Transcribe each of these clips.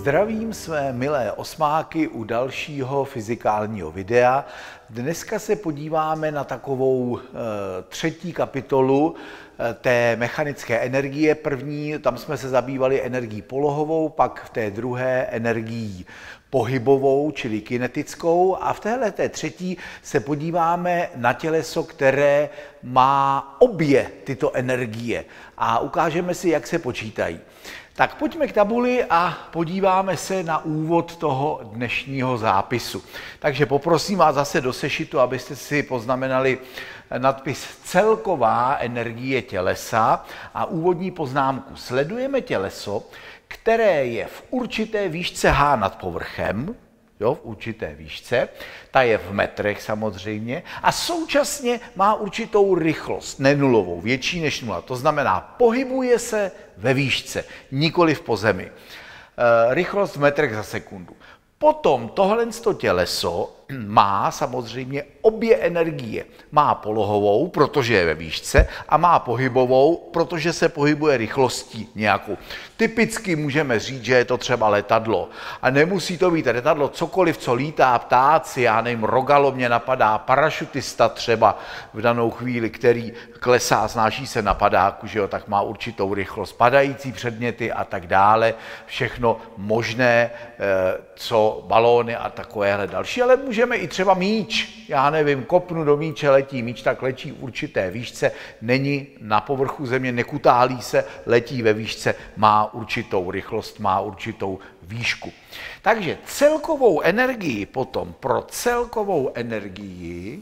Zdravím své milé osmáky u dalšího fyzikálního videa. Dneska se podíváme na takovou třetí kapitolu té mechanické energie. První, tam jsme se zabývali energií polohovou, pak v té druhé energií pohybovou, čili kinetickou, a v téhleté třetí se podíváme na těleso, které má obě tyto energie a ukážeme si, jak se počítají. Tak pojďme k tabuli a podíváme se na úvod toho dnešního zápisu. Takže poprosím vás zase do sešitu, abyste si poznamenali nadpis celková energie tělesa a úvodní poznámku. Sledujeme těleso, které je v určité výšce H nad povrchem, v určité výšce, ta je v metrech samozřejmě, a současně má určitou rychlost, nenulovou, větší než nula. To znamená, pohybuje se ve výšce, nikoli v pozemi. Rychlost v metrech za sekundu. Potom tohle těleso má samozřejmě obě energie. Má polohovou, protože je ve výšce, a má pohybovou, protože se pohybuje rychlostí nějakou. Typicky můžeme říct, že je to třeba letadlo. A nemusí to být letadlo, cokoliv, co lítá, ptáci, já nevím, rogalo mě napadá, parašutista třeba v danou chvíli, který klesá, snáší se na padáku, že jo, tak má určitou rychlost, padající předměty a tak dále, všechno možné, co balóny a takovéhle další, ale můžeme i třeba míč, já nevím, kopnu do míče, letí míč, tak letí v určité výšce, není na povrchu země, nekutálí se, letí ve výšce, má určitou rychlost, má určitou výšku. Takže celkovou energii potom pro celkovou energii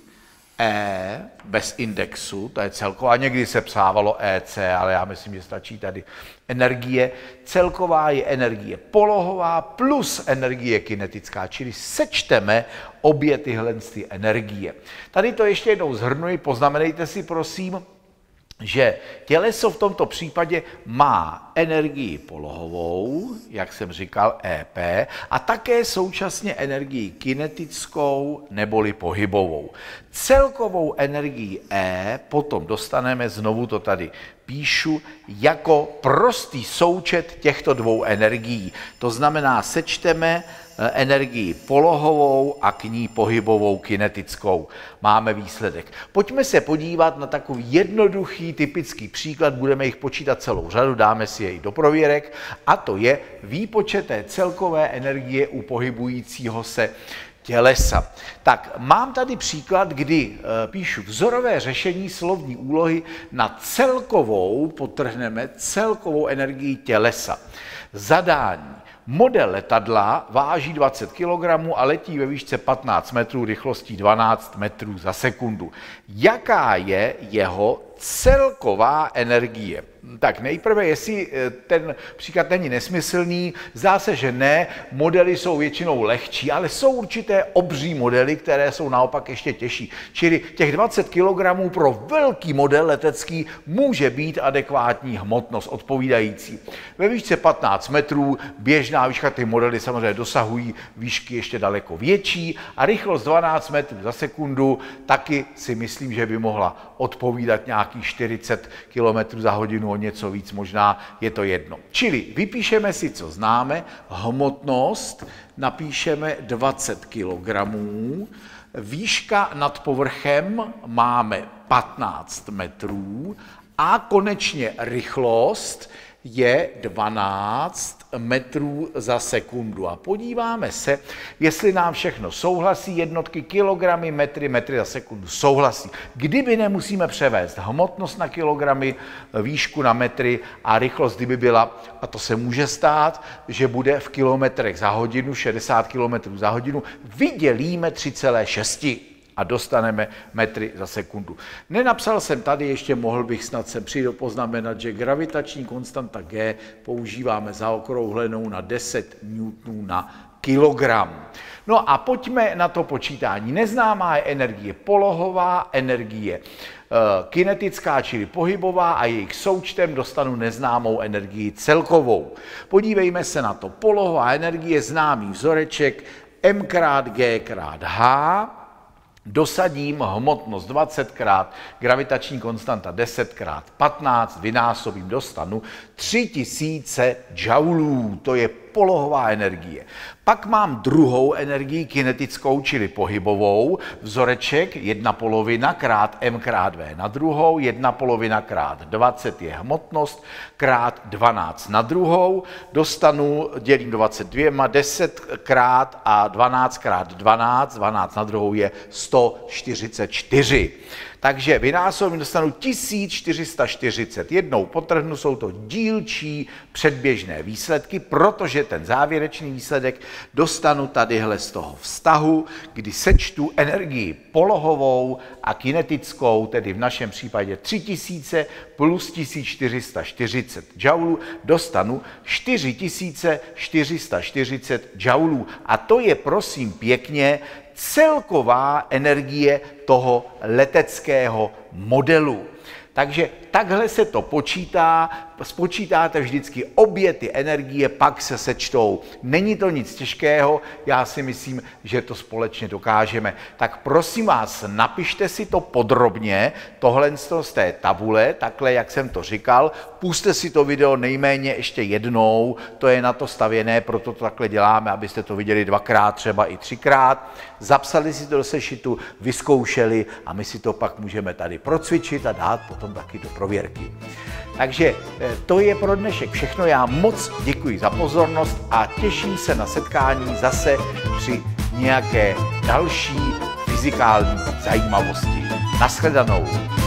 E bez indexu, to je celková, někdy se psávalo EC, ale já myslím, že stačí tady energie. Celková je energie polohová plus energie kinetická, čili sečteme obě tyhle energie. Tady to ještě jednou shrnuji, poznamenejte si prosím, že těleso v tomto případě má energii polohovou, jak jsem říkal, EP, a také současně energii kinetickou neboli pohybovou. Celkovou energii E potom dostaneme, znovu to tady píšu, jako prostý součet těchto dvou energií. To znamená, sečteme energii polohovou a k ní pohybovou kinetickou. Máme výsledek. Pojďme se podívat na takový jednoduchý typický příklad, budeme jich počítat celou řadu, dáme si jej do prověrek, a to je výpočet té celkové energie u pohybujícího se tělesa. Tak mám tady příklad, kdy píšu vzorové řešení slovní úlohy na celkovou, podtrhneme, celkovou energii tělesa. Zadání. Model letadla váží 20 kg a letí ve výšce 15 metrů rychlostí 12 metrů za sekundu. Jaká je jeho celková energie? Tak nejprve, jestli ten příklad není nesmyslný, zdá se, že ne, modely jsou většinou lehčí, ale jsou určité obří modely, které jsou naopak ještě těžší. Čili těch 20 kg pro velký model letecký může být adekvátní hmotnost odpovídající. Ve výšce 15 metrů běžná výška, ty modely samozřejmě dosahují výšky ještě daleko větší a rychlost 12 metrů za sekundu taky si myslím, že by mohla odpovídat nějakých 40 km za hodinu, o něco víc, možná je to jedno. Čili vypíšeme si, co známe, hmotnost, napíšeme 20 kg, výška nad povrchem máme 15 metrů a konečně rychlost je 12 metrů za sekundu. A podíváme se, jestli nám všechno souhlasí, jednotky kilogramy, metry, metry za sekundu souhlasí. Kdyby nemusíme převést hmotnost na kilogramy, výšku na metry a rychlost, kdyby byla, a to se může stát, že bude v kilometrech za hodinu, 60 km za hodinu, vydělíme 3,6 a dostaneme metry za sekundu. Nenapsal jsem tady, ještě mohl bych snad sem přijít poznamenat, že gravitační konstanta G používáme zaokrouhlenou na 10 N na kilogram. No a pojďme na to počítání. Neznámá je energie polohová, energie kinetická, čili pohybová, a jejich součtem dostanu neznámou energii celkovou. Podívejme se na to. Polohová energie, známý vzoreček, m krát g krát h, dosadím hmotnost 20krát, gravitační konstanta 10krát 15, vynásobím, dostanu 3000 joulů. To je polohová energie. Pak mám druhou energii kinetickou, čili pohybovou, vzoreček 1/2 krát m krát v na druhou, 1/2 krát 20 je hmotnost, krát 12 na druhou, dostanu, dělím 22, 10 krát a 12 krát 12, 12 na druhou je 144. Takže vynásobím, dostanu 1440. Jednou podtrhnu, jsou to dílčí předběžné výsledky, protože ten závěrečný výsledek dostanu tadyhle z toho vztahu, kdy sečtu energii polohovou a kinetickou, tedy v našem případě 3000 plus 1440 joulů, dostanu 4440 joulů. A to je, prosím pěkně, celková energie toho leteckého modelu. Takže takhle se to počítá, spočítáte vždycky obě ty energie, pak se sečtou. Není to nic těžkého, já si myslím, že to společně dokážeme. Tak prosím vás, napište si to podrobně, tohle z té tabule, takhle, jak jsem to říkal, pusťte si to video nejméně ještě jednou, to je na to stavěné, proto to takhle děláme, abyste to viděli 2krát, třeba i 3krát, zapsali si to do sešitu, vyzkoušeli a my si to pak můžeme tady procvičit a dát potom taky do prověrky. Takže to je pro dnešek všechno. Já moc děkuji za pozornost a těším se na setkání zase při nějaké další fyzikální zajímavosti. Nashledanou.